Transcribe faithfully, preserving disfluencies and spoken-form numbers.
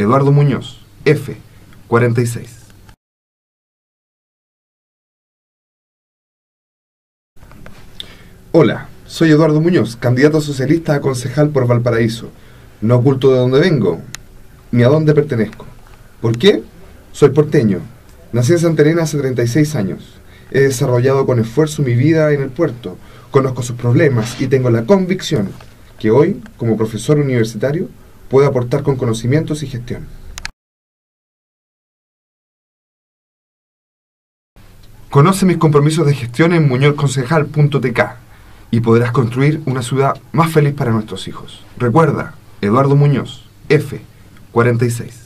Eduardo Muñoz, F, cuarenta y seis. Hola, soy Eduardo Muñoz, candidato socialista a concejal por Valparaíso. No oculto de dónde vengo, ni a dónde pertenezco. ¿Por qué? Soy porteño. Nací en Santa Elena hace treinta y seis años. He desarrollado con esfuerzo mi vida en el puerto, conozco sus problemas y tengo la convicción que hoy, como profesor universitario, puedo aportar con conocimientos y gestión. Conoce mis compromisos de gestión en muñoz concejal punto t k y podrás construir una ciudad más feliz para nuestros hijos. Recuerda, Eduardo Muñoz, F, cuarenta y seis.